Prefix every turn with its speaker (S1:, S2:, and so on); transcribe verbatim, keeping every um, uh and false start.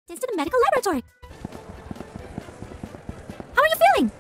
S1: This is the medical laboratory. How are you feeling?